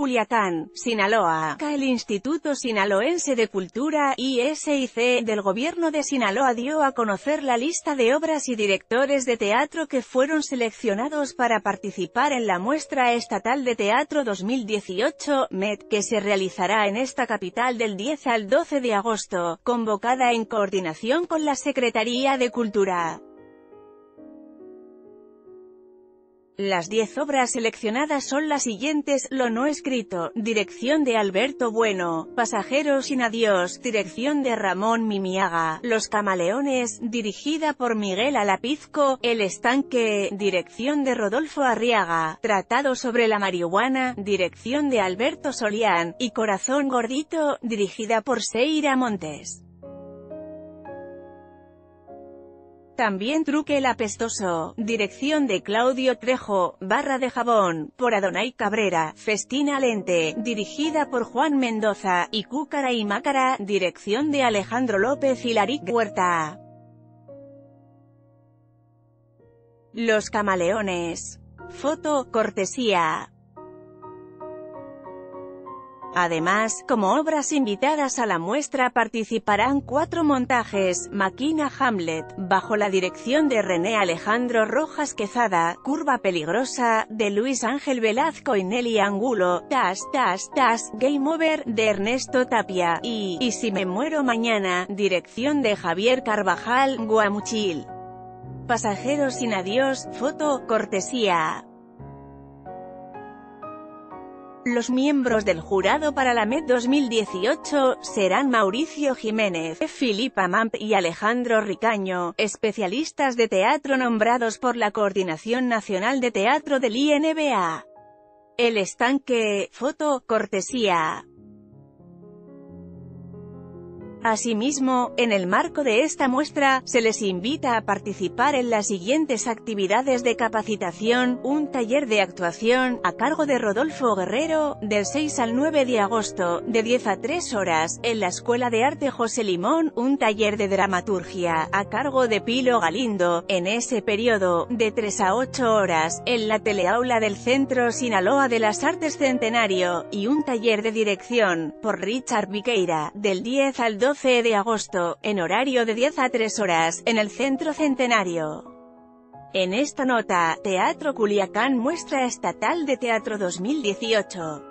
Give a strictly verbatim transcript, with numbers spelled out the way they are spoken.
Culiacán, Sinaloa. El Instituto Sinaloense de Cultura, I S I C, del Gobierno de Sinaloa dio a conocer la lista de obras y directores de teatro que fueron seleccionados para participar en la Muestra Estatal de Teatro dos mil dieciocho, M E T, que se realizará en esta capital del diez al doce de agosto, convocada en coordinación con la Secretaría de Cultura. Las diez obras seleccionadas son las siguientes: Lo no escrito, dirección de Alberto Bueno; Pasajeros sin adiós, dirección de Ramón Mimiaga; Los camaleones, dirigida por Miguel Alapizco; El estanque, dirección de Rodolfo Arriaga; Tratado sobre la marihuana, dirección de Alberto Solián; y Corazón gordito, dirigida por Seira Montes. También Truque el apestoso, dirección de Claudio Trejo; Barra de jabón, por Adonay Cabrera; Festina Lente, dirigida por Juan Mendoza; y Cúcara y Mácara, dirección de Alejandro López y Laric Huerta. Los camaleones. Foto, cortesía. Además, como obras invitadas a la muestra participarán cuatro montajes: Máquina Hamlet, bajo la dirección de René Alejandro Rojas Quezada; Curva peligrosa, de Luis Ángel Velazco y Nelly Angulo; Tas, Tas, Tas, Game Over, de Ernesto Tapia; y Y si me muero mañana, dirección de Javier Carvajal Guamuchil. Pasajeros sin adiós, foto, cortesía. Los miembros del jurado para la M E T dos mil dieciocho serán Mauricio Jiménez, Filipa Mamp y Alejandro Ricaño, especialistas de teatro nombrados por la Coordinación Nacional de Teatro del I N B A. El estanque, foto, cortesía. Asimismo, en el marco de esta muestra, se les invita a participar en las siguientes actividades de capacitación: un taller de actuación, a cargo de Rodolfo Guerrero, del seis al nueve de agosto, de diez a tres horas, en la Escuela de Arte José Limón; un taller de dramaturgia, a cargo de Pilo Galindo, en ese periodo, de tres a ocho horas, en la teleaula del Centro Sinaloa de las Artes Centenario; y un taller de dirección, por Richard Viqueira, del diez al doce de agosto, en horario de diez a tres horas, en el Centro Centenario. En esta nota, Teatro Culiacán Muestra Estatal de Teatro dos mil dieciocho.